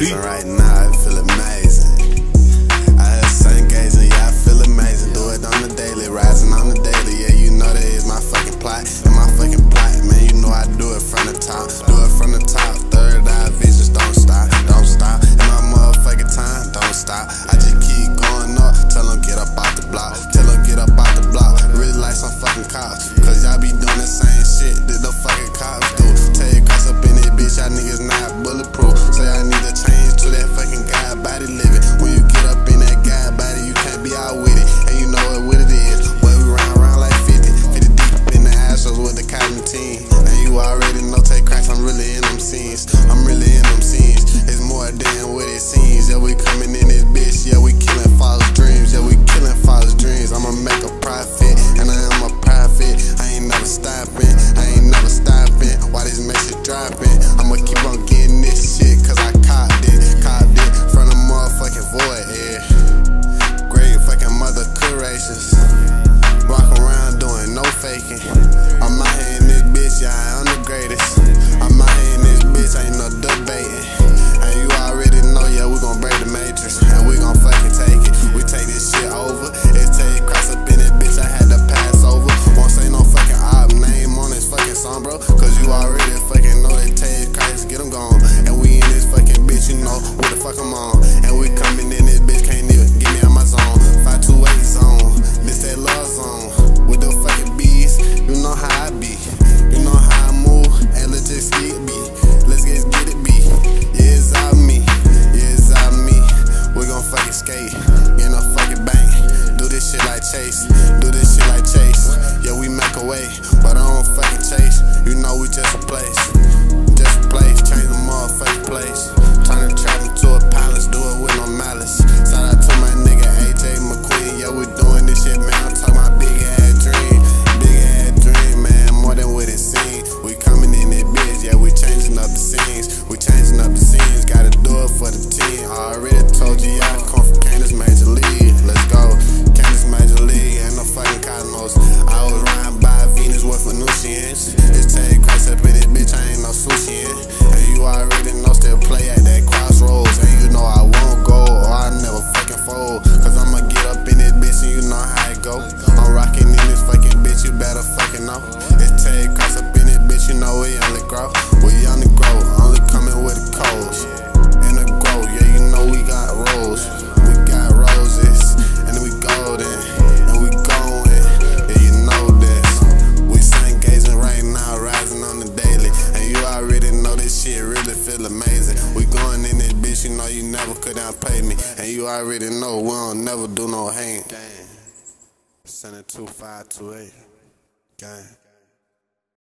gazing right now, I feel amazing. I heard sun gazing, yeah, I feel amazing. Do it on the daily, rising on the daily. Yeah, you know that is my fucking plot. And my fucking plot, man, you know I do it from the top. Do it from the top, third eye visions, don't stop, don't stop. And my motherfucking time, don't stop. I just keep going up, tell them get up out the block. Tell them get up out the block, really like some fucking cops. Cause y'all be doing the same shit that the fucking cops do. Tell you cross up in this bitch, y'all niggas not bulletproof. Say I need to change to that fucking guy body living. When you get up in that guy body, you can't be out with it. And you know what it is. Boy, we round like 50 deep in the assholes with the cotton team. And you already know, take cracks, I'm really in them scenes. I'm really in them scenes. It's more than what it seems. Yeah, we coming in this bitch. Yeah, we killing false dreams. Yeah, we killing false dreams. I'ma make a profit, and I am a prophet. I ain't never stopping. I ain't never stopping. Why this message dropping? I'ma keep on getting this shit, cause I copped it from the motherfucking void, yeah. Great fucking mother courageous. Walk around doing no faking. I'm out here in this bitch, yeah, I'm the greatest. I'm out here in this bitch, ain't no debating. And you already know, yeah, we gon' break the matrix. And we gon' fucking take it. We take this shit over. It take cross up in this bitch, I had to pass over. Won't say no fucking op name on this fucking song, bro. Cause you already fucking know that take Christ, get them gone. And we in this fucking bitch, you know what the fuck I'm on. And we coming in this bitch, can't even get me out my zone. 528 zone, this that love zone. With the fucking bees, you know how I be. You know how I move, and let's just get it be. Let's get it be. Yeah, it's all me. Yeah, it's all me. We gon' fucking skate, get no fucking bank. Do this shit like Chase. Do this shit like Chase. Yeah, we make a way, but I don't fucking chase. You know we just a place. Just a place, change the motherfucking place. Turn the trap into a palace, do it with no malice. Shout out to my nigga AJ McQueen. Yeah, we doing this shit, man. I'm talking about big ass dream. Big ass dream, man. More than what it seems. We coming in this bitch, yeah, we changing up the scenes. We changing up the scenes, gotta do it for the team. I already told you, I come from Candace Major League. Let's go, Candace Major League, ain't no fucking Cosmos. I was riding by Venus with Venusians. It's take Christ up in this bitch, I ain't no sushi in. And you already know, still play at that crossroads. And you know I won't go, or I never fucking fold. Cause I'ma get up in this bitch, and you know how it go. I'm rocking in this fucking bitch, you better fucking know. It's take Christ up in this bitch, you know we only grow. We only grow, only coming with the codes. And the grow, yeah, you know we got rose. We got roses, and we golden, and we going. Yeah, you know this. We sun gazing right now, rising on the daily. And you already know this shit really feel amazing. We going in this bitch, you know you never could outpay me. And you already know we don't never do no hang. Send it 2528. Gang.